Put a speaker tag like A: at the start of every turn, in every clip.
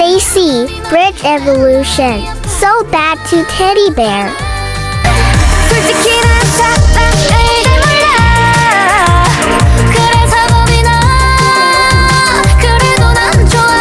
A: Stacy, Bridge Evolution. So bad to teddy bear.
B: 솔직히 난 사랑을 잘 몰라. 그래서 겁이 나. 그래도 난 좋아.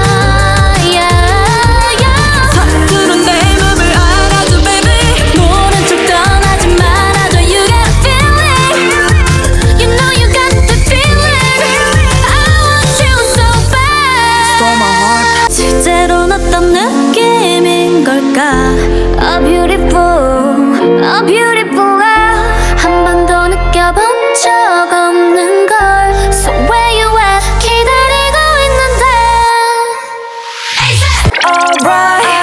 B: 서투른 내 맘을 알아줘 baby. 모른 척 떠나지 말아줘. You got a feeling. You know you got the feeling. I want you so bad.
C: Stole my heart.
B: 실제로는 어떤 느낌인 걸까? A beautiful, a beautiful girl. 한 번도 느껴본 적 없는 걸. So where you at? 기다리고 있는데. Alright.